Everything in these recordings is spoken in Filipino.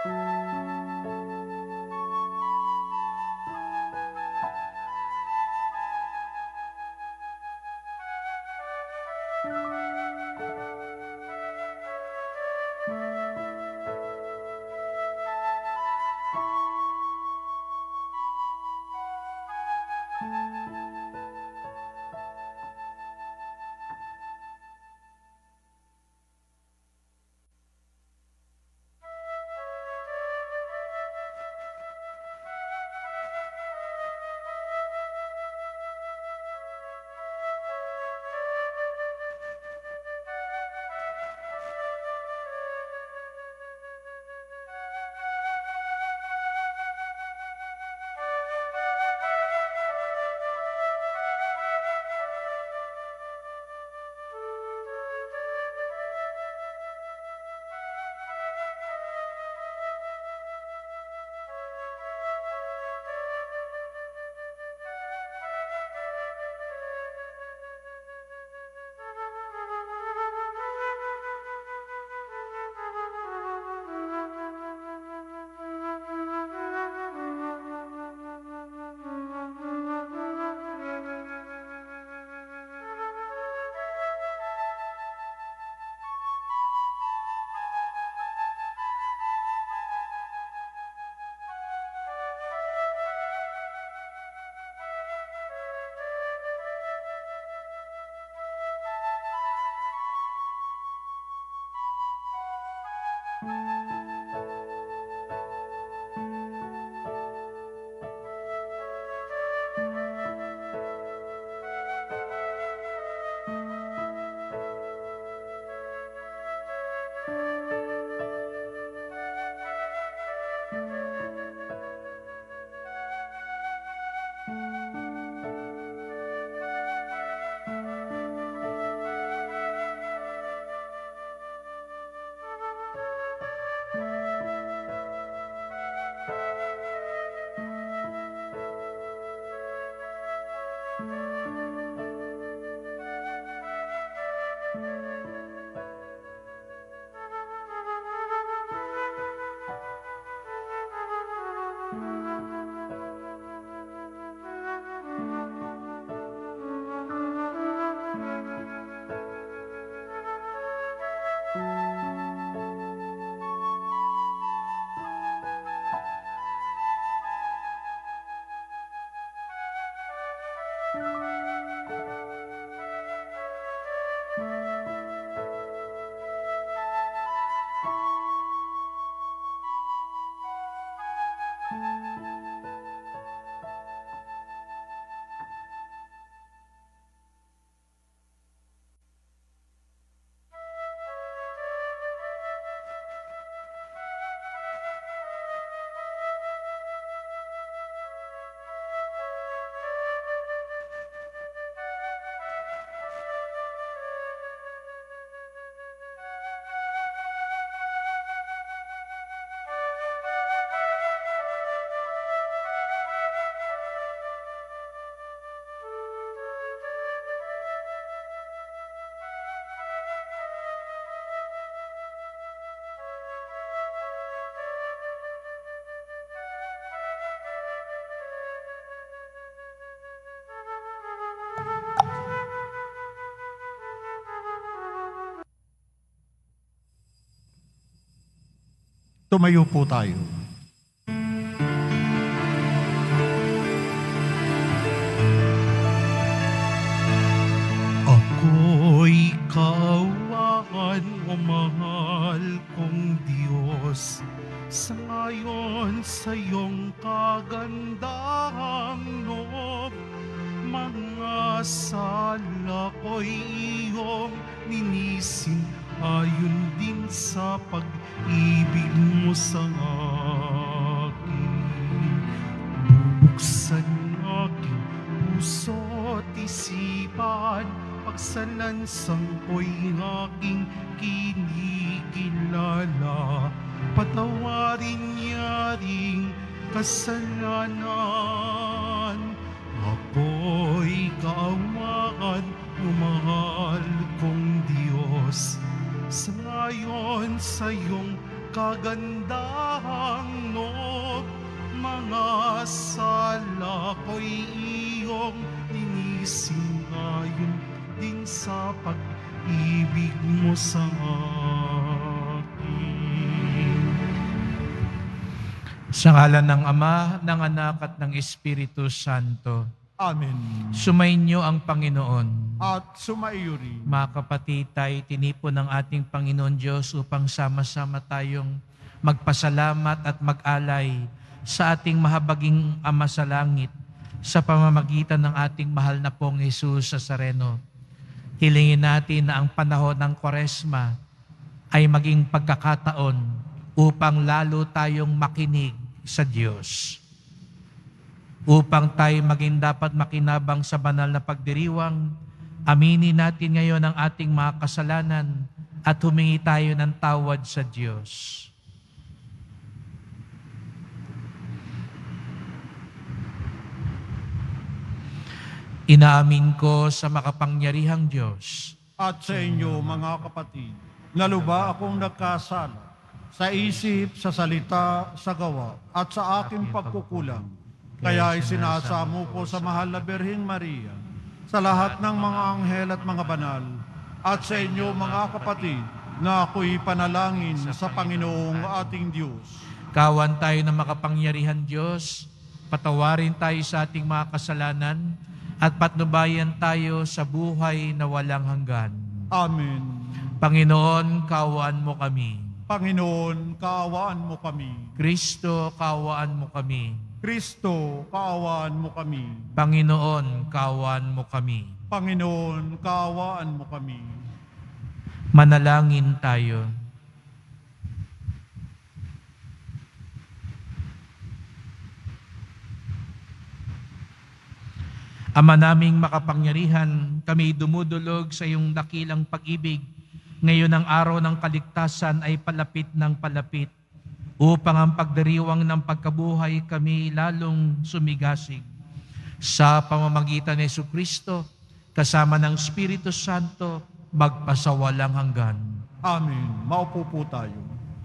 Tumayo po tayo. Ako'y kaawaan o mahal kong Diyos, sa ngayon sa iyong kagandahang loob, mga sala ko'y iyong ninisin, ayon din sa pag-ibig mo sa akin. Bubuksan aking puso't isipan, pagsalansang ko'y aking kinikilala, patawarin niya ring kasalanan. Ako'y kaawaan o mahal kong Diyos, sa ngayon sa iyong kagandahang no, mga sala ko'y iyong linisin ayon din sa pag-ibig mo sa akin. Sa ngalan ng Ama, ng Anak at ng Espiritu Santo. Amen. Sumainyo ang Panginoon. At sumaiyo rin. Mga kapatid, tayo tinipon ng ating Panginoon Diyos upang sama-sama tayong magpasalamat at mag-alay sa ating mahabaging Ama sa Langit sa pamamagitan ng ating mahal na pong Jesus Nazareno. Hilingin natin na ang panahon ng Kwaresma ay maging pagkakataon upang lalo tayong makinig sa Diyos. Upang tayo maging dapat makinabang sa banal na pagdiriwang, aminin natin ngayon ang ating mga kasalanan at humingi tayo ng tawad sa Diyos. Inaamin ko sa makapangyarihang Diyos At sa inyo, mga kapatid, naluba akong nagkasala sa isip, sa salita, sa gawa, at sa aking pagkukulang. Kaya isinasamo ko sa mahal na Birheng Maria, sa lahat ng mga anghel at mga banal, at sa inyo, mga kapatid, na ako'y panalangin sa Panginoong ating Diyos. Kawan tayo ng makapangyarihan Diyos, patawarin tayo sa ating mga kasalanan, at patnubayan tayo sa buhay na walang hanggan. Amen. Panginoon, kaawaan mo kami. Panginoon, kaawaan mo kami. Kristo, kaawaan mo kami. Kristo, kaawaan mo kami. Panginoon, kaawaan mo kami. Panginoon, kaawaan mo kami. Manalangin tayo. Ama naming makapangyarihan, kami dumudulog sa iyong dakilang pag-ibig. Ngayon ang araw ng kaligtasan ay palapit ng palapit, upang ang pagdiriwang ng pagkabuhay kami lalong sumigasig. Sa pamamagitan ni Jesucristo, kasama ng Espiritu Santo, magpasawalang hanggan. Amen. Maupo po tayo.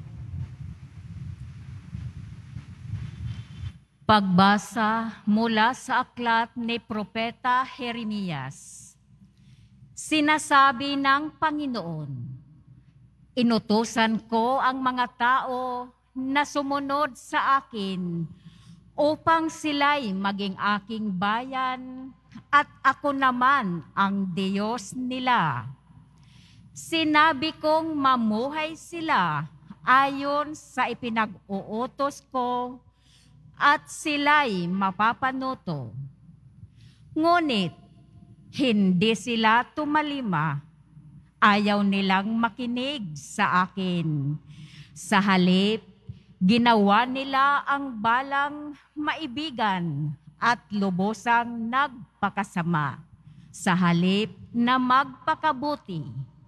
Pagbasa mula sa aklat ni Propeta Jeremias. Sinasabi ng Panginoon, inutusan ko ang mga tao na sumunod sa akin upang sila'y maging aking bayan at ako naman ang Diyos nila. Sinabi kong mamuhay sila ayon sa ipinag-uutos ko at sila'y mapapanuto. Ngunit, hindi sila tumalima. Ayaw nilang makinig sa akin. Sa halip, ginawa nila ang balang maibigan at lubosang nagpakasama. Sa halip na magpakabuti.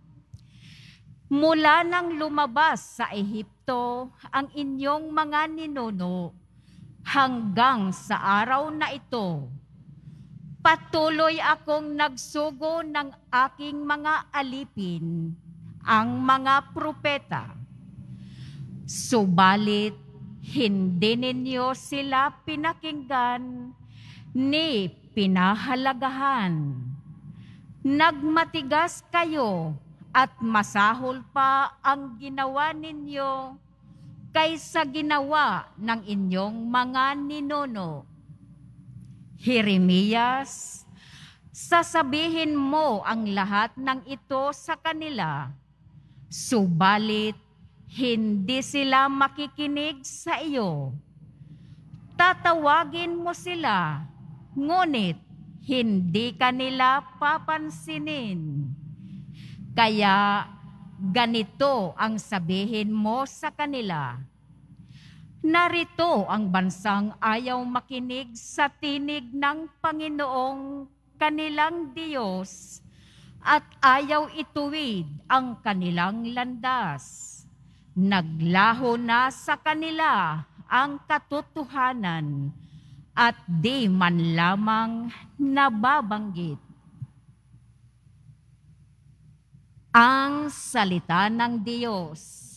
Mula nang lumabas sa Ehipto ang inyong mga ninuno, hanggang sa araw na ito, patuloy akong nagsugo ng aking mga alipin, ang mga propeta. Subalit, hindi ninyo sila pinakinggan ni pinahalagahan. Nagmatigas kayo at masahol pa ang ginawa ninyo kaysa ginawa ng inyong mga ninuno. Jeremias, sasabihin mo ang lahat ng ito sa kanila, subalit hindi sila makikinig sa iyo. Tatawagin mo sila, ngunit hindi kanila papansinin. Kaya ganito ang sabihin mo sa kanila, narito ang bansang ayaw makinig sa tinig ng Panginoong kanilang Diyos at ayaw ituwid ang kanilang landas. Naglaho na sa kanila ang katotohanan at di man lamang nababanggit. Ang salita ng Diyos.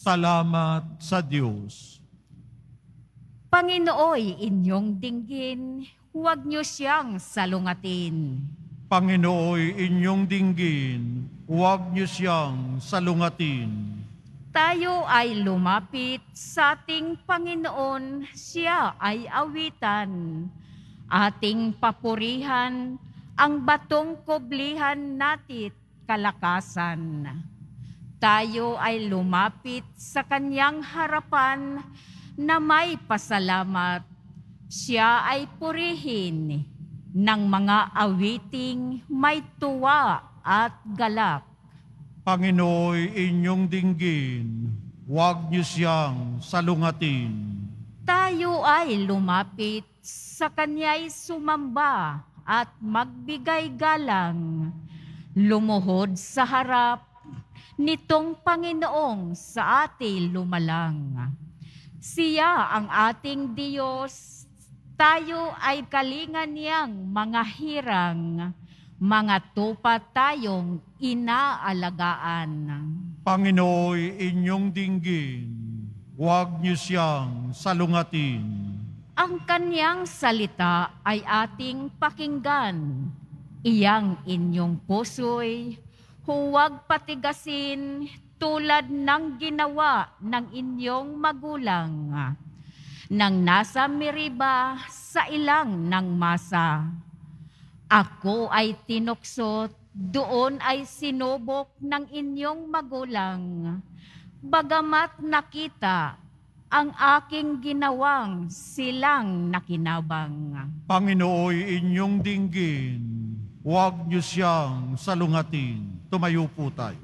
Salamat sa Diyos. Panginooy inyong dinggin, huwag niyo siyang salungatin. Panginooy inyong dinggin, huwag niyo siyang salungatin. Tayo ay lumapit sa ating Panginoon, siya ay awitan. Ating papurihan ang batong kublihan natit kalakasan. Tayo ay lumapit sa kanyang harapan na may pasalamat. Siya ay purihin ng mga awiting may tuwa at galak. Panginooy inyong dinggin, huwag niyo siyang salungatin. Tayo ay lumapit sa kanya'y sumamba at magbigay galang. Lumuhod sa harap nitong Panginoong sa atin lumalang. Siya ang ating Diyos, tayo ay kalingan niyang mga hirang, mga tupa tayong inaalagaan. Panginooy inyong dinggin, huwag niyo siyang salungatin. Ang kanyang salita ay ating pakinggan. Iyang inyong puso'y huwag patigasin tulad ng ginawa ng inyong magulang. Nang nasa Meriba sa ilang ng masa. Ako ay tinuksot, doon ay sinubok ng inyong magulang. Bagamat nakita ang aking ginawang silang nakinabang. Panginooy inyong dinggin, huwag niyo siyang salungatin. Tumayo po tayo.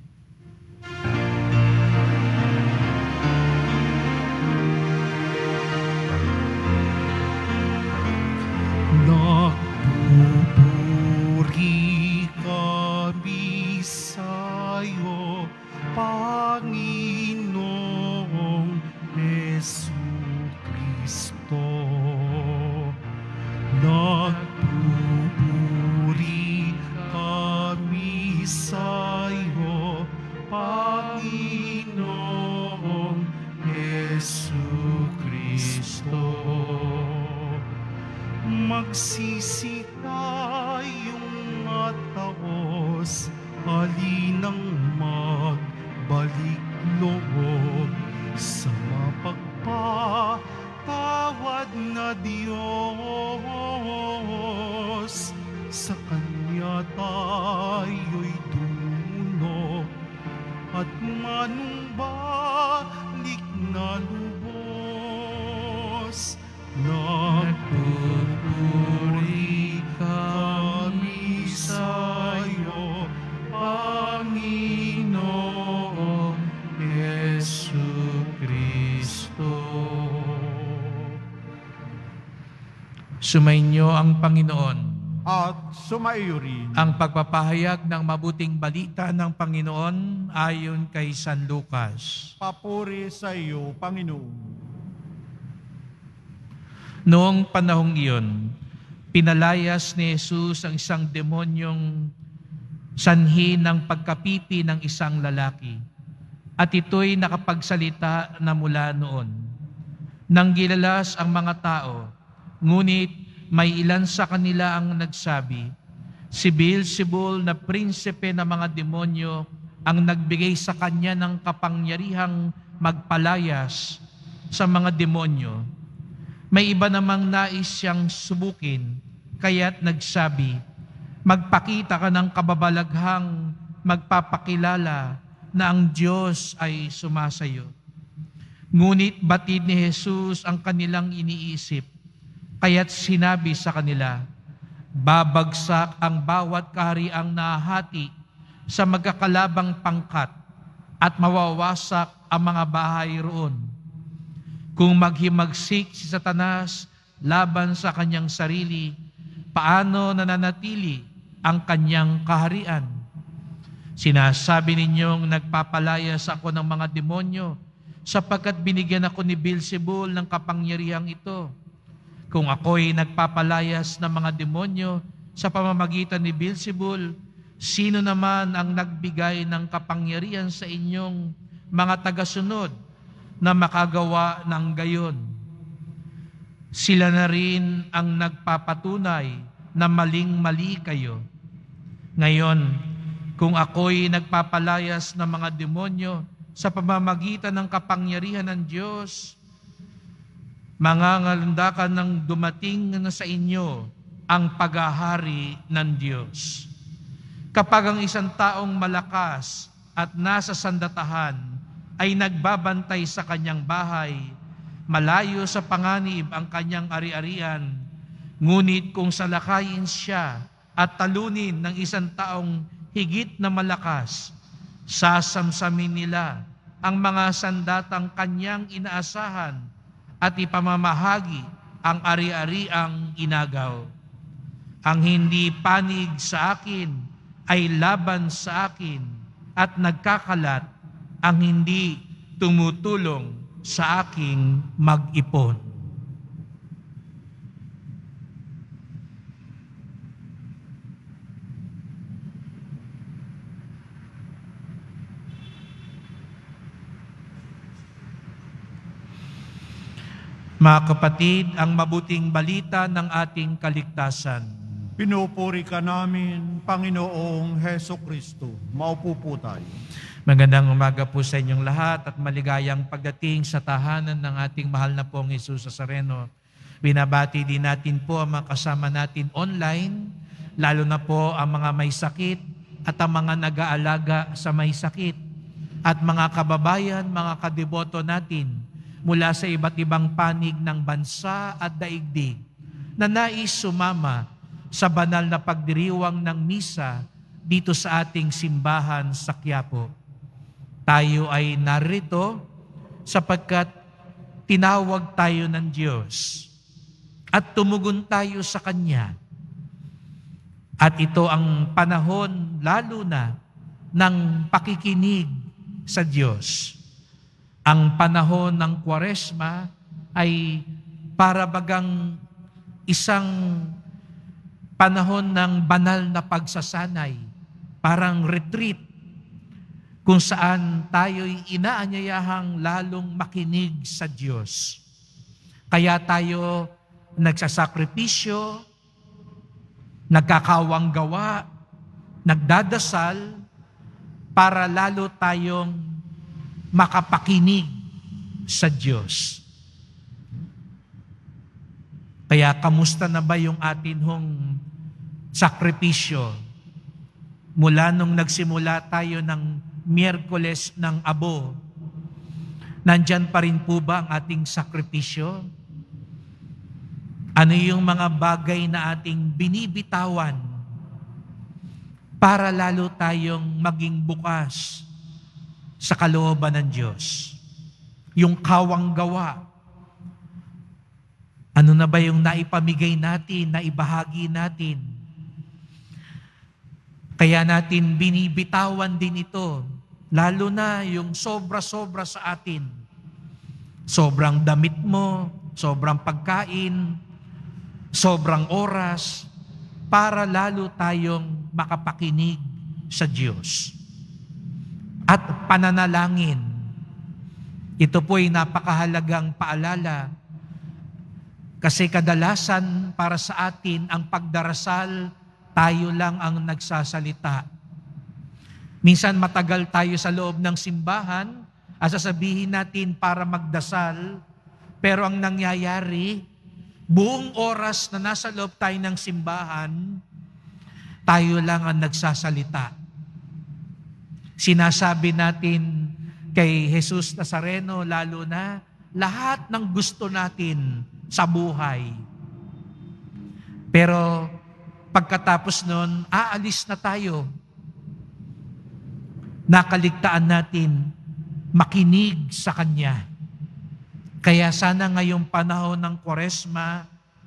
Nagpupuri kami sa'yo, Panginoong Jesucristo. Nagpupuri kami sa'yo, Panginoong Jesucristo. Magsisi tayong mataos, halinang magbalik loob sa mapagpatawad na Diyos. Sa Kanya tayo'y tunok at manumbalik na lubos. Nagpupuri kami sa'yo, Panginoong Jesucristo. Sumainyo ang Panginoon. At sumaiyo rin Ang pagpapahayag ng mabuting balita ng Panginoon ayon kay San Lucas. papuri sa iyo, Panginoon. Noong panahong iyon, pinalayas ni Jesus ang isang demonyong sanhi ng pagkapipi ng isang lalaki. At ito'y nakapagsalita na mula noon. Nang gilalas ang mga tao, ngunit may ilan sa kanila ang nagsabi, si Beelzebul na prinsipe ng mga demonyo ang nagbigay sa kanya ng kapangyarihang magpalayas sa mga demonyo. May iba namang nais siyang subukin, kaya't nagsabi, magpakita ka ng kababalaghang magpapakilala na ang Diyos ay sumasayo. Ngunit batid ni Jesus ang kanilang iniisip, kaya't sinabi sa kanila, babagsak ang bawat kahariang nahati sa magkakalabang pangkat at mawawasak ang mga bahay roon. Kung maghimagsik si Satanas laban sa kanyang sarili, paano nananatili ang kanyang kaharian? Sinasabi ninyong nagpapalayas ako ng mga demonyo sapagkat binigyan ako ni Beelzebul ng kapangyarihang ito. Kung ako'y nagpapalayas ng mga demonyo sa pamamagitan ni Beelzebul, sino naman ang nagbigay ng kapangyarihan sa inyong mga tagasunod na makagawa ng gayon. Sila na rin ang nagpapatunay na maling-mali kayo. Ngayon, kung ako'y nagpapalayas ng mga demonyo sa pamamagitan ng kapangyarihan ng Diyos, mangangalandakan ng dumating na sa inyo ang paghahari ng Diyos. Kapag ang isang taong malakas at nasa sandatahan ay nagbabantay sa kanyang bahay, malayo sa panganib ang kanyang ari-arian, ngunit kung salakayin siya at talunin ng isang taong higit na malakas, sasamsamin nila ang mga sandatang kanyang inaasahan at ipamamahagi ang ari-ariang inagaw. Ang hindi panig sa akin ay laban sa akin at nagkakalat ang hindi tumutulong sa aking mag-ipon. Mga kapatid, ang mabuting balita ng ating kaligtasan. Pinupuri ka namin, Panginoong Heso Kristo. Maupo po tayo. Magandang umaga po sa inyong lahat at maligayang pagdating sa tahanan ng ating mahal na pong Jesus Nazareno. Binabati din natin po ang mga kasama natin online, lalo na po ang mga may sakit at ang mga nag-aalaga sa may sakit at mga kababayan, mga kadeboto natin mula sa iba't ibang panig ng bansa at daigdig na nais sumama sa banal na pagdiriwang ng misa dito sa ating simbahan sa QUIAPO. Tayo ay narito sapagkat tinawag tayo ng Diyos at tumugon tayo sa Kanya. At ito ang panahon lalo na ng pakikinig sa Diyos. Ang panahon ng Kwaresma ay para bagang isang panahon ng banal na pagsasanay, parang retreat, kung saan tayo'y inaanyayahang lalong makinig sa Diyos. Kaya tayo nagsasakripisyo, nagkakawang gawa, nagdadasal, para lalo tayong makapakinig sa Diyos. Kaya kamusta na ba yung atin hong sakripisyo? Mula nung nagsimula tayo ng Miyerkules ng Abo, nandyan pa rin po ba ang ating sakripisyo? Ano yung mga bagay na ating binibitawan para lalo tayong maging bukas sa kalooban ng Diyos? Yung kawang gawa, ano na ba yung naipamigay natin, naibahagi natin? Kaya natin binibitawan din ito, lalo na yung sobra-sobra sa atin. Sobrang damit mo, sobrang pagkain, sobrang oras, para lalo tayong makapakinig sa Diyos. At pananalangin. Ito po'y napakahalagang paalala kasi kadalasan para sa atin ang pagdarasal, tayo lang ang nagsasalita. Minsan matagal tayo sa loob ng simbahan at sasabihin natin para magdasal, pero ang nangyayari, buong oras na nasa loob tayo ng simbahan, tayo lang ang nagsasalita. Sinasabi natin kay Jesus Nazareno, lalo na, lahat ng gusto natin sa buhay. Pero pagkatapos nun, aalis na tayo. Nakaligtaan natin makinig sa Kanya. Kaya sana ngayong panahon ng Kwaresma,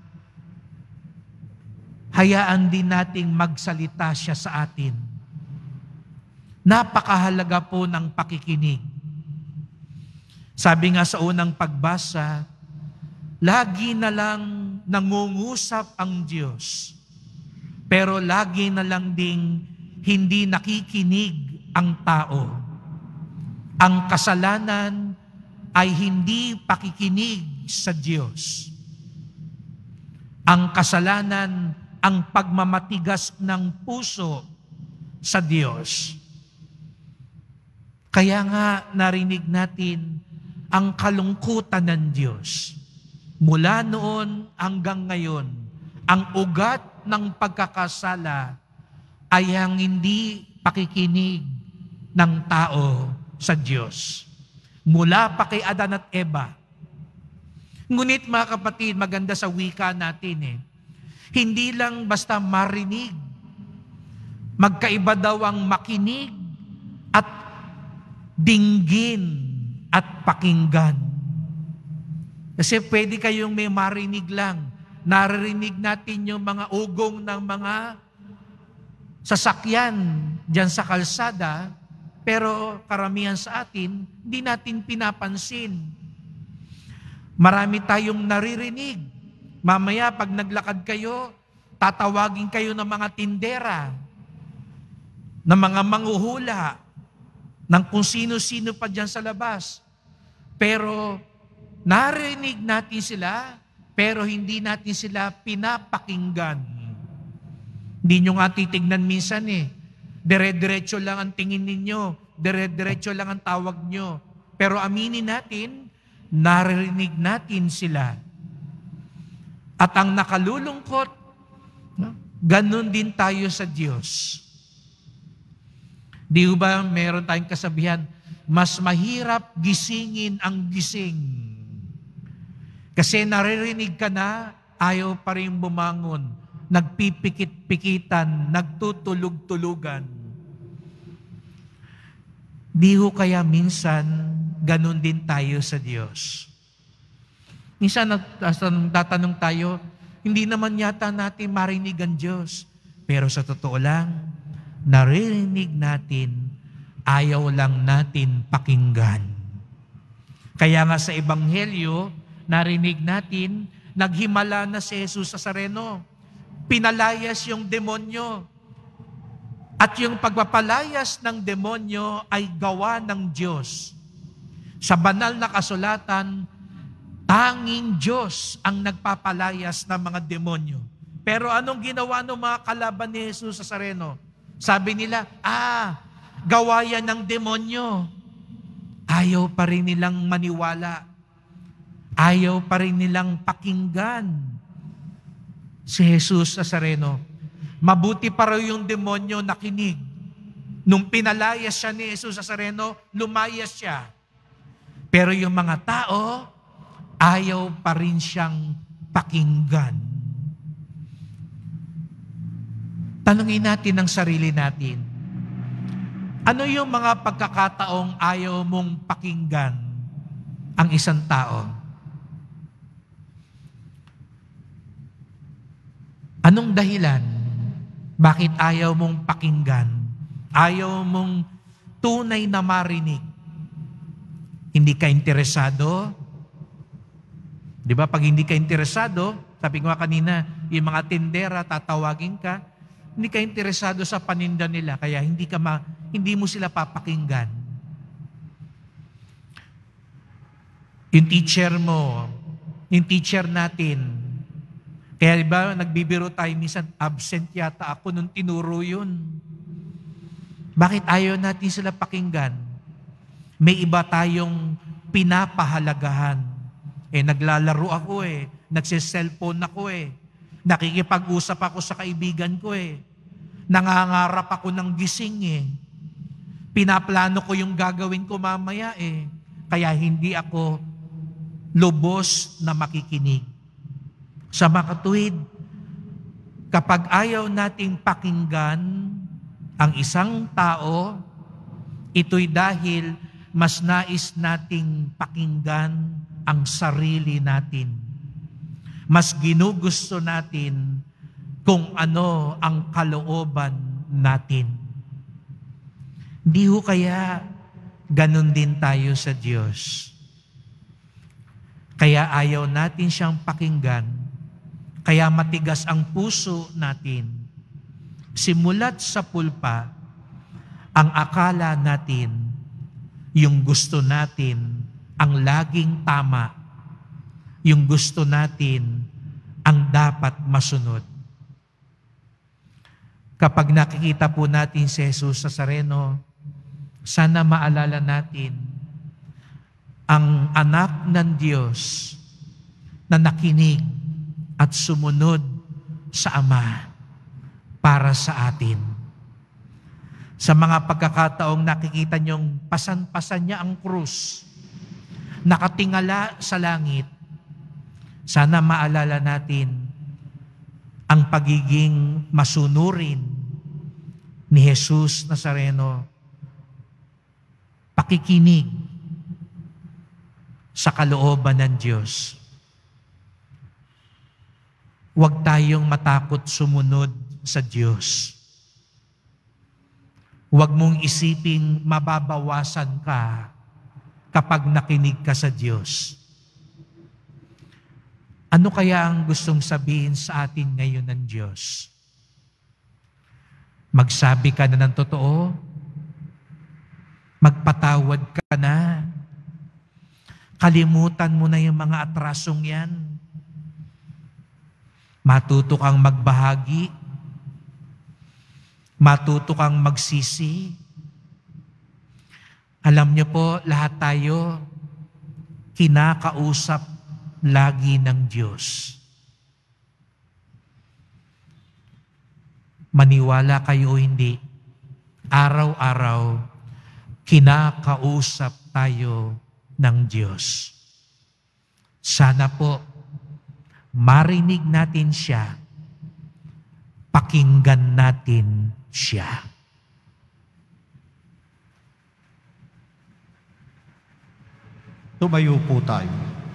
hayaan din nating magsalita siya sa atin. Napakahalaga po ng pakikinig. Sabi nga sa unang pagbasa, lagi na lang nangungusap ang Diyos, pero lagi na lang ding hindi nakikinig ang tao. Ang kasalanan ay hindi pakikinig sa Diyos. Ang kasalanan ang pagmamatigas ng puso sa Diyos. Kaya nga narinig natin ang kalungkutan ng Diyos. Mula noon hanggang ngayon, ang ugat ng pagkakasala ay ang hindi pakikinig ng tao sa Diyos. Mula pa kay Adan at Eva. Ngunit mga kapatid, maganda sa wika natin hindi lang basta marinig. Magkaiba daw ang makinig at dinggin at pakinggan. Kasi pwede kayong may marinig lang. Naririnig natin yung mga ugong ng mga sasakyan dyan sa kalsada, pero karamihan sa atin, hindi natin pinapansin. Marami tayong naririnig. Mamaya pag naglakad kayo, tatawagin kayo ng mga tindera, ng mga manghuhula, ng kung sino-sino pa dyan sa labas. Pero narinig natin sila, pero hindi natin sila pinapakinggan. Hindi nyo nga titignan minsan dire-diretso lang ang tingin ninyo, dire-diretso lang ang tawag nyo. Pero aminin natin, naririnig natin sila. At ang nakalulungkot, ganun din tayo sa Diyos. Di ba meron tayong kasabihan, mas mahirap gisingin ang gising. Kasi naririnig ka na, ayaw pa rin bumangon. Nagpipikit-pikitan, nagtutulog-tulugan. Di ho kaya minsan, ganun din tayo sa Diyos. Minsan nagtatanong tayo, hindi naman yata natin marinig ang Diyos. Pero sa totoo lang, naririnig natin, ayaw lang natin pakinggan. Kaya nga sa Ebanghelyo, narinig natin, naghimala na si Jesus sa Nazareno. Pinalayas yung demonyo. At yung pagpapalayas ng demonyo ay gawa ng Diyos. Sa banal na kasulatan, tanging Diyos ang nagpapalayas ng mga demonyo. Pero anong ginawa ng mga kalaban ni Jesus sa Nazareno? Sabi nila, gawa yan ng demonyo. Ayaw pa rin nilang maniwala. Ayaw pa rin nilang pakinggan si Jesus sa Nazareno. Mabuti pa raw yung demonyo nakinig. Nung pinalayas siya ni Jesus sa Nazareno, lumayas siya. Pero yung mga tao, ayaw pa rin siyang pakinggan. Tanungin natin ang sarili natin. Ano yung mga pagkakataong ayaw mong pakinggan ang isang tao? Anong dahilan? Bakit ayaw mong pakinggan? Ayaw mong tunay na marinig? Hindi ka interesado? Di ba? Pag hindi ka interesado, sabi ko nga kanina, yung mga tindera, tatawagin ka, hindi ka interesado sa paninda nila, kaya hindi mo sila papakinggan. Yung teacher mo, yung teacher natin, kaya diba, nagbibiro tayo minsan, absent yata ako nung tinuro yun. Bakit ayaw natin sila pakinggan? May iba tayong pinapahalagahan. Naglalaro ako nagsiselfone ako nakikipag-usap ako sa kaibigan ko nangangarap ako ng gising pinaplano ko yung gagawin ko mamaya kaya hindi ako lubos na makikinig. Sa mga katuwid, kapag ayaw nating pakinggan ang isang tao, ito'y dahil mas nais nating pakinggan ang sarili natin. Mas ginugusto natin kung ano ang kalooban natin. Hindi ho kaya ganun din tayo sa Diyos. Kaya ayaw natin siyang pakinggan. Kaya matigas ang puso natin. Simulat sa pulpa, ang akala natin yung gusto natin ang laging tama, yung gusto natin ang dapat masunod. Kapag nakikita po natin si Jesus Nazareno, sana maalala natin ang anak ng Diyos na nakinig at sumunod sa Ama para sa atin. Sa mga pagkakataong nakikita niyong pasan-pasan niya ang krus, nakatingala sa langit, sana maalala natin ang pagiging masunurin ni Jesus Nazareno, pakikinig sa kalooban ng Diyos. Huwag tayong matakot sumunod sa Diyos. Huwag mong isiping mababawasan ka kapag nakinig ka sa Diyos. Ano kaya ang gustong sabihin sa atin ngayon ng Diyos? Magsabi ka na ng totoo? Magpatawad ka na? Kalimutan mo na yung mga atrasong yan? Matuto kang magbahagi? Matuto kang magsisi? Alam niyo po, lahat tayo kinakausap lagi ng Diyos. Maniwala kayo o hindi, araw-araw, kinakausap tayo ng Diyos. Sana po, marinig natin siya, pakinggan natin siya. Tumayo po tayo.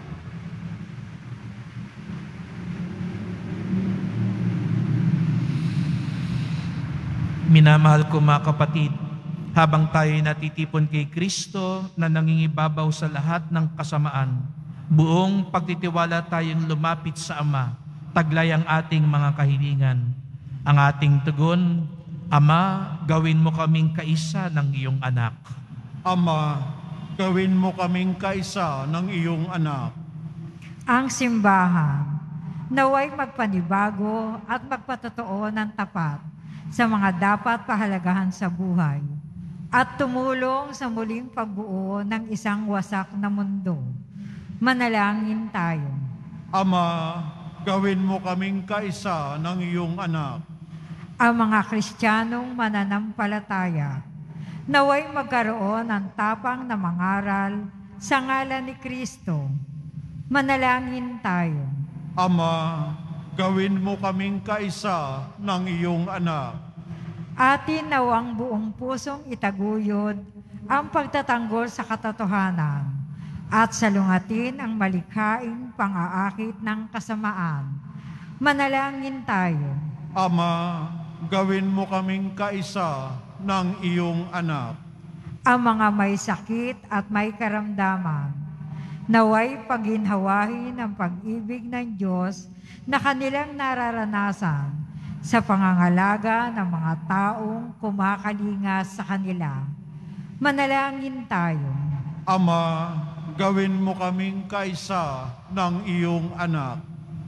Minamahal ko mga kapatid, habang tayo natitipon kay Kristo na nangingibabaw sa lahat ng kasamaan, buong pagtitiwala tayong lumapit sa Ama, taglay ang ating mga kahilingan. Ang ating tugon, Ama, gawin mo kaming kaisa ng iyong anak. Ama, gawin mo kaming kaisa ng iyong anak. Ang simbahan, naway magpanibago at magpatotoo ng tapat sa mga dapat pahalagahan sa buhay at tumulong sa muling pagbuo ng isang wasak na mundo. Manalangin tayo. Ama, gawin mo kaming kaisa ng iyong anak. Ang mga Kristiyanong mananampalataya, naway magkaroon ng tapang na mangaral sa ngalan ni Kristo. Manalangin tayo. Ama, gawin mo kaming kaisa ng iyong anak. Atin nawang buong pusong itaguyod ang pagtatanggol sa katotohanan at salungatin ang malikhaing pang-aakit ng kasamaan. Manalangin tayo. Ama, gawin mo kaming kaisa ng iyong anak. Ang mga may sakit at may karamdaman, naway pagginhawahin ang pag-ibig ng Diyos na kanilang nararanasan sa pangangalaga ng mga taong kumakalinga sa kanila. Manalangin tayo. Ama, gawin mo kaming kaisa ng iyong anak.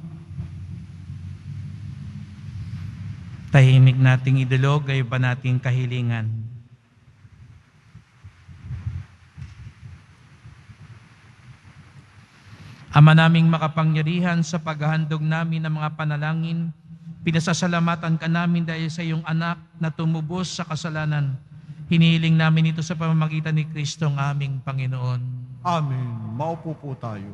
Tahimik nating idulog ay ba nating kahilingan. Ama naming makapangyarihan, sa paghahandog namin ng mga panalangin, pinasasalamatan ka namin dahil sa iyong anak na tumubos sa kasalanan. Hinihiling namin ito sa pamamagitan ni Kristo ang aming Panginoon. Amen. Maupo po tayo.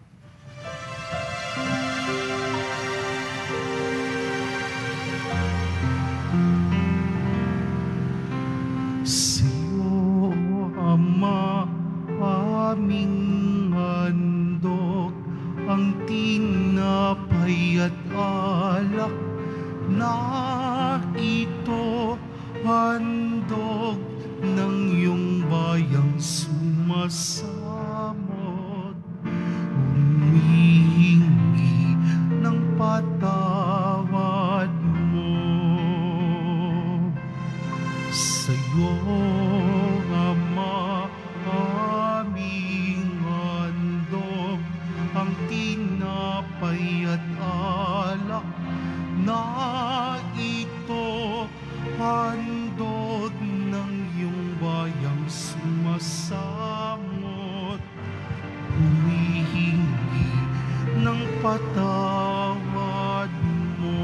Sa'yo, Ama, aming handog, ang tinapay at alak na ito, handog ng iyong bayang sumasamot. Humihingi ng patawad mo. Sa'yo, Ama, tinapay at alak na ito handog ng iyong bayang sumasamot. Humihingi ng patawad mo.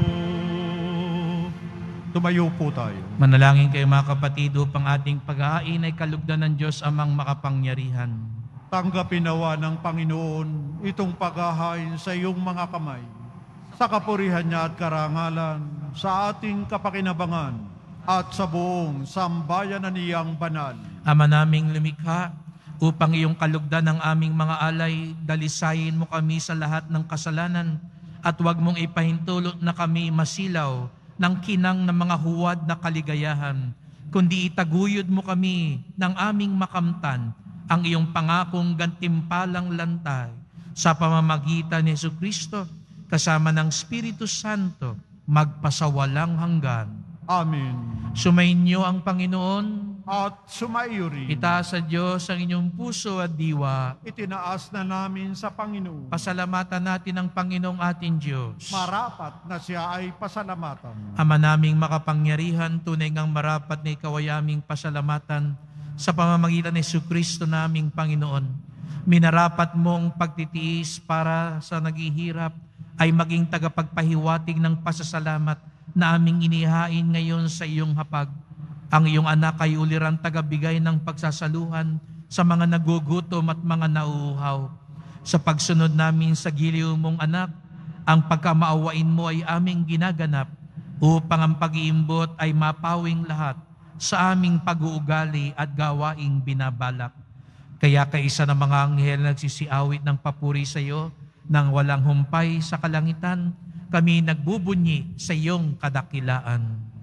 Tumayo po tayo. Manalangin kayo mga kapatid upang ating pag-aain ay kalugdan ng Diyos amang makapangyarihan. Tanggapin nawa ng Panginoon itong paghahain sa iyong mga kamay, sa kapurihan niya at karangalan, sa ating kapakinabangan, at sa buong sambayanan niyang banal. Ama naming lumikha, upang iyong kalugdan ng aming mga alay, dalisayin mo kami sa lahat ng kasalanan, at huwag mong ipahintulot na kami masilaw ng kinang ng mga huwad na kaligayahan, kundi itaguyod mo kami ng aming makamtan, ang iyong pangakong gantimpalang lantay, sa pamamagitan ni Jesucristo, kasama ng Espiritu Santo, magpasawalang hanggan. Amen. Sumainyo ang Panginoon. At sumaiyo rin. Itaas sa Diyos ang inyong puso at diwa. Itinaas na namin sa Panginoon. Pasalamatan natin ang Panginoong ating Diyos. Marapat na siya ay pasalamatan. Ama naming makapangyarihan, tunay ngang marapat na ikaw ay aming pasalamatan sa pamamagitan ni Jesucristo naming Panginoon. Minarapat mong pagtitiis para sa naghihirap ay maging tagapagpahiwatig ng pasasalamat na aming inihain ngayon sa iyong hapag. Ang iyong anak ay ulirang tagabigay ng pagsasaluhan sa mga nagugutom at mga nauuhaw. Sa pagsunod namin sa giliw mong anak, ang pagkamaawain mo ay aming ginaganap upang ang pag-iimbot ay mapawing lahat sa aming pag-uugali at gawaing binabalak. Kaya kaisa ng mga anghel nagsisiawit ng papuri sa iyo nang walang humpay sa kalangitan, kami nagbubunyi sa iyong kadakilaan.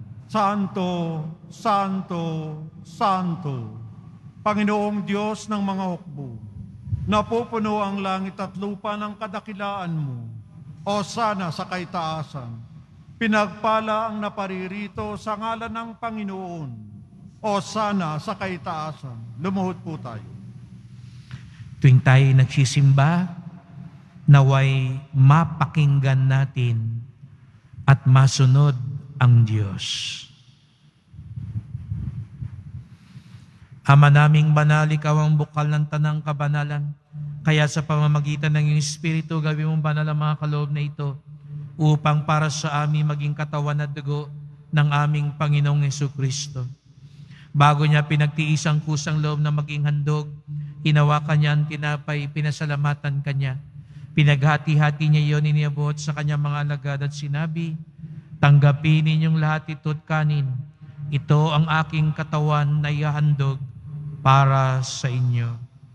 Santo, Santo, Santo, Panginoong Diyos ng mga hukbo, napupuno ang langit at lupa ng kadakilaan mo. O sana sa kaitaasan, pinagpala ang naparirito sa ngalan ng Panginoon. O sana sa kaitaasan. Lumuhod po tayo. Tuwing tayo nagsisimba, naway mapakinggan natin at masunod ang Diyos. Ama naming banal, ikaw ang bukal ng tanang kabanalan. Kaya sa pamamagitan ng iyong Espiritu, gawin mong banal ang mga kaloob na ito upang para sa amin maging katawan at dugo ng aming Panginoong Jesucristo. Bago niya pinagtiis ang kusang loob na maging handog, hinawakan niya ang tinapay, pinasalamatan kanya. Pinaghati-hati niya iyon, iniabot sa kanyang mga alagad at sinabi, tanggapin ninyong lahat ito't kanin. Ito ang aking katawan na ihahandog para sa inyo.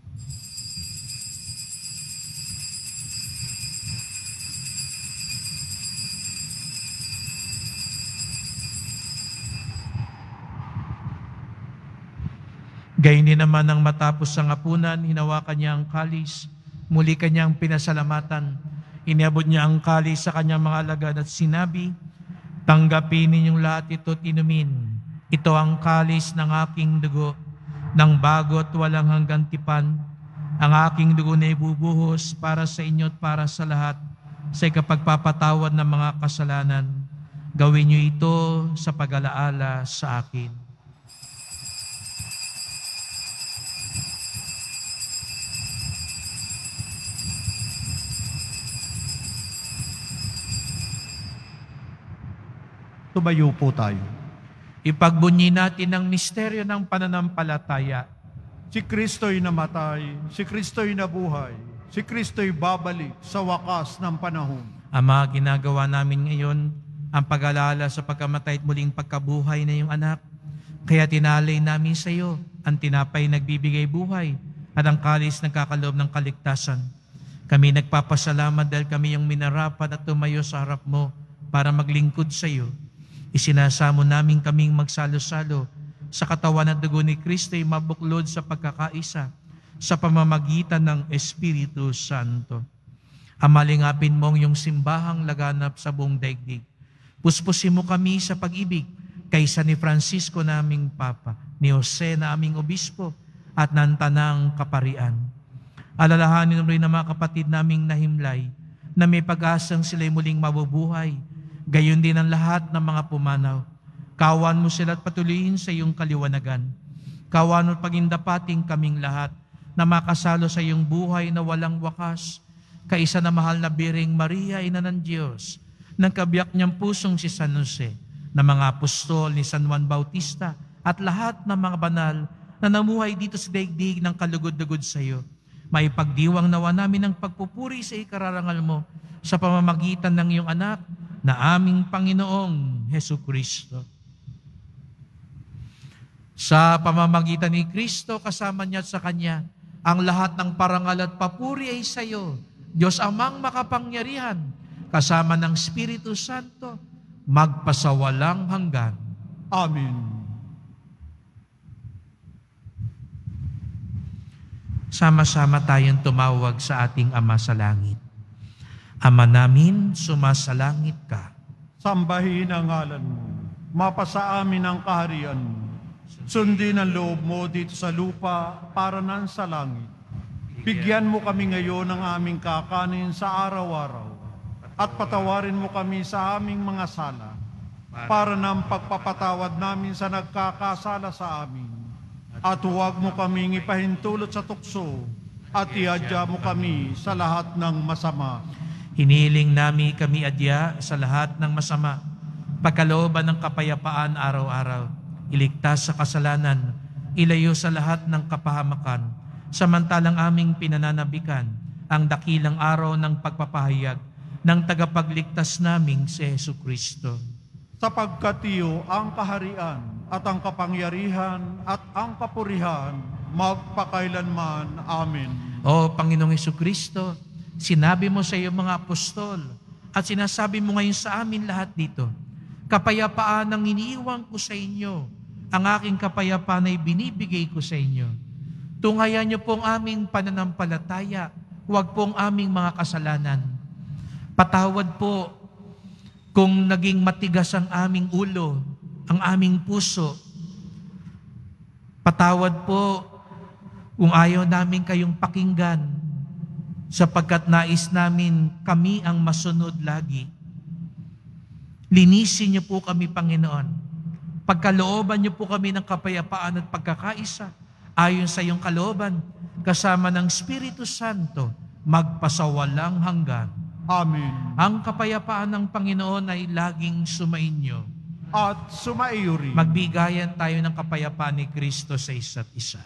Gayon din naman nang matapos ang hapunan, hinawakan niya ang kalis, muli kanyang pinasalamatan. Iniabot niya ang kalis sa kanyang mga alagad at sinabi, tanggapin ninyong lahat ito't inumin. Ito ang kalis ng aking dugo, ng bago't walang hanggang tipan. Ang aking dugo na ibubuhos para sa inyo at para sa lahat sa ikapagpapatawad ng mga kasalanan. Gawin niyo ito sa pag-alaala sa akin. Tumayo po tayo. Ipagbunyi natin ang misteryo ng pananampalataya. Si Kristo'y namatay, si Kristo'y nabuhay, si Kristo'y babalik sa wakas ng panahon. Ama, ginagawa namin ngayon ang pag-alala sa pagkamatay at muling pagkabuhay na iyong anak. Kaya tinalay namin sa iyo ang tinapay nagbibigay buhay at ang kalis nagkakaloob ng kaligtasan. Kami nagpapasalamat dahil kami yung minarapat at tumayo sa harap mo para maglingkod sa iyo. Isinasamo namin kaming magsalo-salo sa katawan at dugo ni Kristo ay mabuklod sa pagkakaisa sa pamamagitan ng Espiritu Santo. Amalingapin mong yung simbahang laganap sa buong daigdig. Puspusin mo kami sa pag-ibig kaysa ni Francisco naming Papa, ni Jose na aming Obispo at ng Tanang Kaparian. Alalahanin mo rin ang mga kapatid naming nahimlay na may pag-asang sila'y muling mabubuhay. Gayon din ang lahat ng mga pumanaw. Kawan mo sila at patuloyin sa iyong kaliwanagan. Kawan mo pagindapating kaming lahat na makasalo sa iyong buhay na walang wakas. Kaisa na mahal na Biring Maria, Ina ng Diyos, ng kabiyak niyang pusong si San Jose, na mga apostol ni San Juan Bautista, at lahat ng mga banal na namuhay dito sa daigdig ng kalugod-lugod sa iyo. Maipagdiwang nawa namin ang pagpupuri sa ikararangal mo sa pamamagitan ng iyong anak na aming Panginoong Hesu Kristo. Sa pamamagitan ni Kristo, kasama niya at sa Kanya, ang lahat ng parangal at papuri ay sa iyo, Diyos Amang makapangyarihan, kasama ng Espiritu Santo, magpasawalang hanggan. Amen. Sama-sama tayong tumawag sa ating Ama sa Langit. Ama namin, sumasalangit ka. Sambahin ang ngalan mo. Mapasa amin ang kaharian mo. Sundin ang loob mo dito sa lupa para nan sa langit. Bigyan mo kami ngayon ng aming kakanin sa araw-araw. At patawarin mo kami sa aming mga sala para ng pagpapatawad namin sa nagkakasala sa amin. At huwag mo kaming ipahintulot sa tukso at iadya mo kami sa lahat ng masama. Hiniling nami kami adya sa lahat ng masama, pagkalooban ng kapayapaan araw-araw, iligtas sa kasalanan, ilayo sa lahat ng kapahamakan, samantalang aming pinananabikan ang dakilang araw ng pagpapahayag ng tagapagligtas naming si Hesu Kristo. Sapagkat iyo ang kaharian at ang kapangyarihan at ang kapurihan magpakailanman. Amen. O Panginoong Hesu Kristo, sinabi mo sa iyong mga apostol at sinasabi mo ngayon sa amin lahat dito, kapayapaan ang iniiwan ko sa inyo, ang aking kapayapaan ay binibigay ko sa inyo. Tungayan niyo pong aming pananampalataya, huwag pong aming mga kasalanan. Patawad po kung naging matigas ang aming ulo, ang aming puso. Patawad po kung ayaw namin kayong pakinggan, sapagkat nais namin kami ang masunod lagi. Linisin niyo po kami, Panginoon. Pagkalooban niyo po kami ng kapayapaan at pagkakaisa, ayon sa iyong kalooban, kasama ng Espiritu Santo, magpasawalang hanggan. Amen. Ang kapayapaan ng Panginoon ay laging sumainyo. At sumaiyo rin. Magbigayan tayo ng kapayapaan ni Kristo sa isa't isa.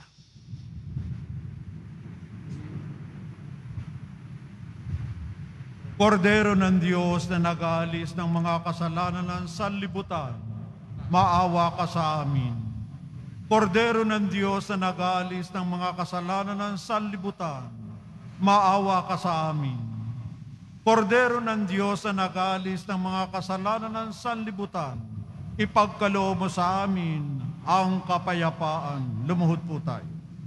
Kordero ng Diyos na nag-aalis ng mga kasalanan ng sanlibutan, maawa ka sa amin. Kordero ng Diyos na nag-aalis ng mga kasalanan ng sanlibutan, maawa ka sa amin. Kordero ng Diyos na nag-aalis ng mga kasalanan ng sanlibutan, ipagkaloob mo sa amin ang kapayapaan. Lumuhod po tayo.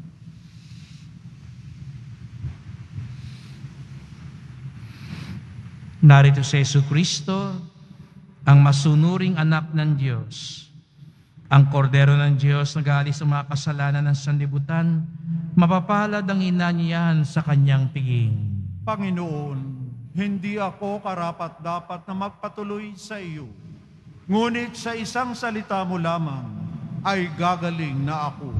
Narito si Hesu Kristo, ang masunuring anak ng Diyos. Ang kordero ng Diyos na nag-aalis ng mga kasalanan ng sanlibutan, mapapalad ang inanyayahan sa kanyang piging. Panginoon, hindi ako karapat-dapat na magpatuloy sa iyo. Ngunit sa isang salita mo lamang ay gagaling na ako.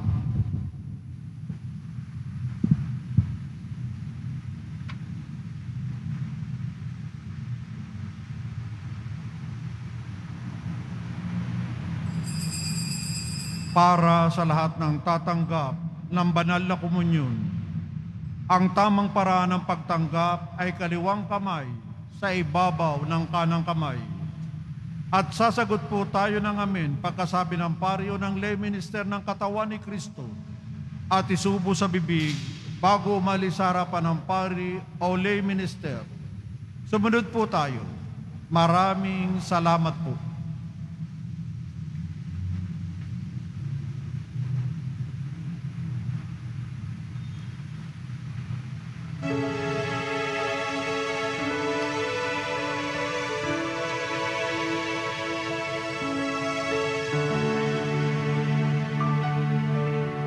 Para sa lahat ng tatanggap ng banal na komunyon, ang tamang paraan ng pagtanggap ay kaliwang kamay sa ibabaw ng kanang kamay. At sasagot po tayo ng amen pagkasabi ng paryo ng lay minister ng katawan ni Kristo at isubo sa bibig bago umalis sa harapan ng pari o lay minister. Sumunod po tayo. Maraming salamat po.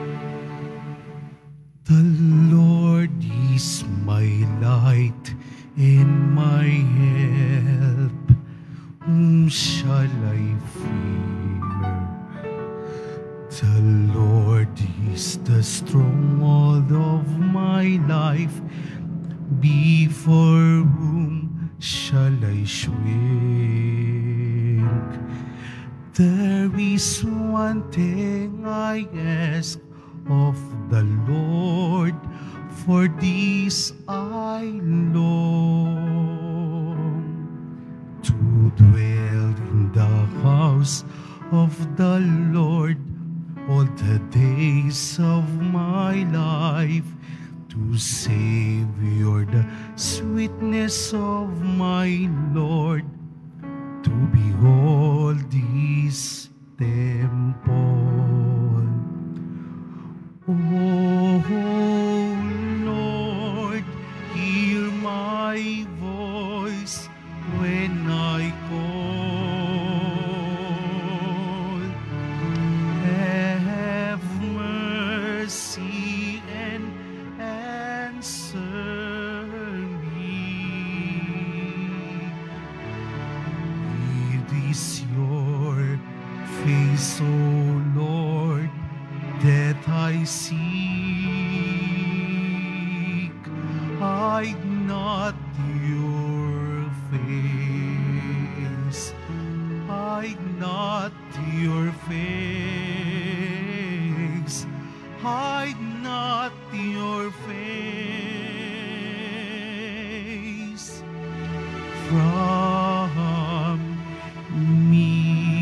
The Lord is my light and my help. Whom shall I fear? The Lord is the stronghold of my life. Before whom shall I shrink? There is one thing I ask of the Lord, for this I long, to dwell in the house of the Lord all the days of my life, to savor the sweetness of my Lord, to behold His temple. Oh Lord, hear my voice when I call. Have mercy and answer me. It is your face, O Lord, that I seek. Hide not your face. Hide not your face. Hide not your face from me.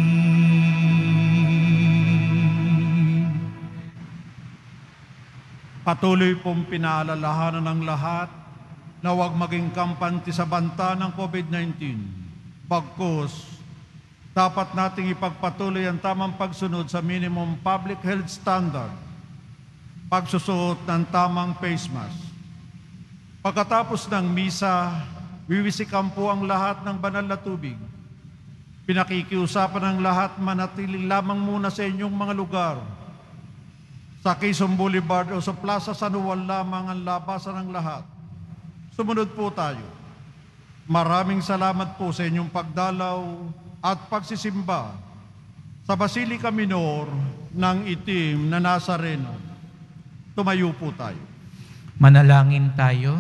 Patuloy pong pinaalalahanan ng lahat na huwag maging kampante sa banta ng COVID-19. Bagkus, dapat nating ipagpatuloy ang tamang pagsunod sa minimum public health standard, pagsusuot ng tamang face mask. Pagkatapos ng misa, wiwisikan po ang lahat ng banal na tubig. Pinakikiusapan ng lahat manatili lamang muna sa inyong mga lugar. Sa Quezon Boulevard o sa Plaza San Juan lamang ang labasan ng lahat. Sumunod po tayo. Maraming salamat po sa inyong pagdalaw at pagsisimba sa Basilica Minor ng Itim na Nazareno. Tumayo po tayo. Manalangin tayo.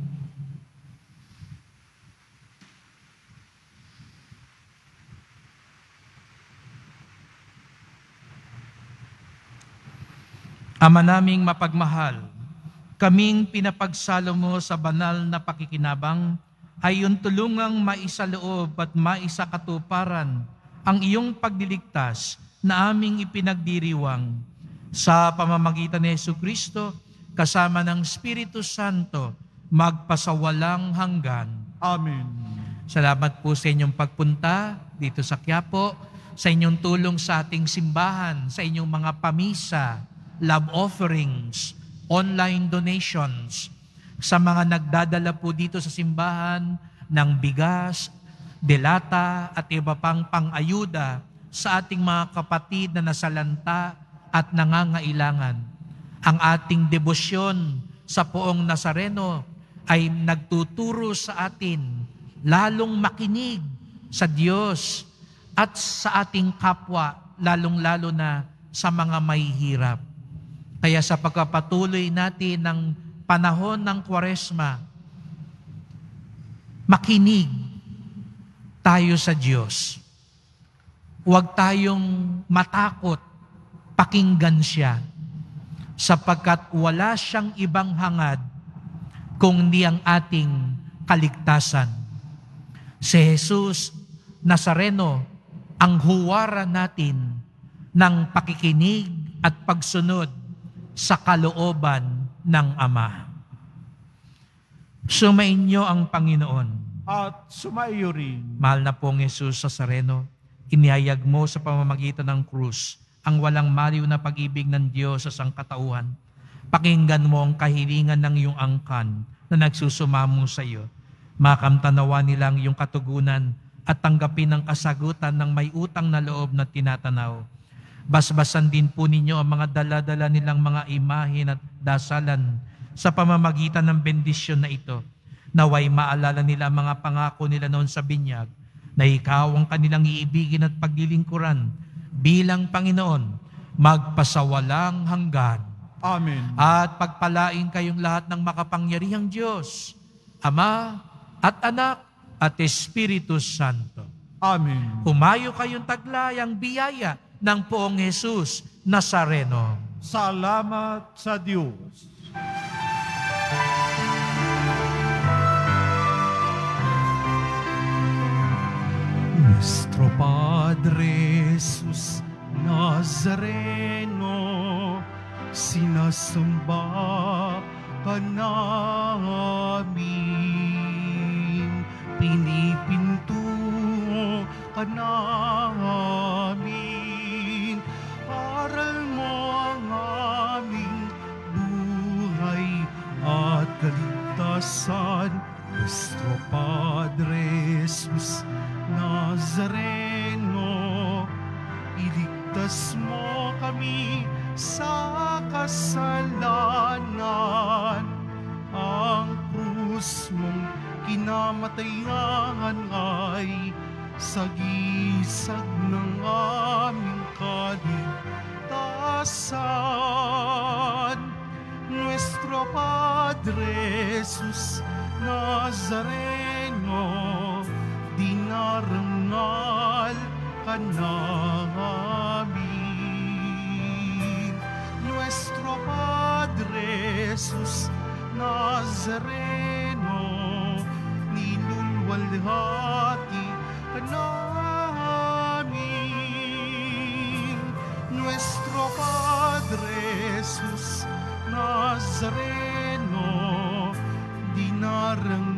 Ama naming mapagmahal, kaming pinapagsalo mo sa banal na pakikinabang ay iyong tulungang maisaloob at maisakatuparan ang iyong pagliligtas na aming ipinagdiriwang sa pamamagitan ni Jesucristo kasama ng Espiritu Santo magpasawalang hanggan. Amen. Salamat po sa inyong pagpunta dito sa QUIAPO, sa inyong tulong sa ating simbahan, sa inyong mga pamisa, love offerings, online donations, sa mga nagdadala po dito sa simbahan ng bigas, delata at iba pang pang-ayuda sa ating mga kapatid na nasalanta at nangangailangan. Ang ating debosyon sa Poong Nazareno ay nagtuturo sa atin lalong makinig sa Diyos at sa ating kapwa, lalong-lalo na sa mga mahihirap. Kaya sa pagpapatuloy natin ng panahon ng Kwaresma, makinig tayo sa Diyos. Huwag tayong matakot, pakinggan siya, sapagkat wala siyang ibang hangad kung di ang ating kaligtasan. Si Jesus Nazareno ang huwaran natin ng pakikinig at pagsunod sa kalooban ng Ama. Sumainyo ang Panginoon. At sumaiyo rin. Mahal na pong Jesus Nazareno, inihayag mo sa pamamagitan ng krus ang walang maliw na pag-ibig ng Diyos sa sangkatauhan. Pakinggan mo ang kahilingan ng iyong angkan na nagsusumamo sa iyo. Makamtanawa nilang iyong katugunan at tanggapin ang kasagutan ng may utang na loob na tinatanaw. Basbasan din po ninyo ang mga dala-dala nilang mga imahin at dasalan sa pamamagitan ng bendisyon na ito. Naway maalala nila ang mga pangako nila noon sa binyag, na ikaw ang kanilang iibigin at paglilingkuran bilang Panginoon, magpasawalang hanggan. Amen. At pagpalain kayong lahat ng makapangyarihang Diyos, Ama at Anak at Espiritu Santo. Amen. Humayo kayong taglay ang biyaya ng Poong Jesus Nazareno. Salamat sa Diyos. Nuestro Padre Jesus Nazareno, sinasamba ka namin, pinipinto ka namin, aral mo ang aming buhay at kaligtasan. Nuestro Padre Jesus Nazareno, iligtas mo kami sa kasalanan. Ang krus mong kinamatayan ay sagisag ng aming kaligtasan. Nuestro Padre Jesus Nazareno, dinarangal ka namin. Nuestro Padre Jesus Nazareno, nilulwalhati ka namin. Nuestro Padre Jesus Nazareno, dinarang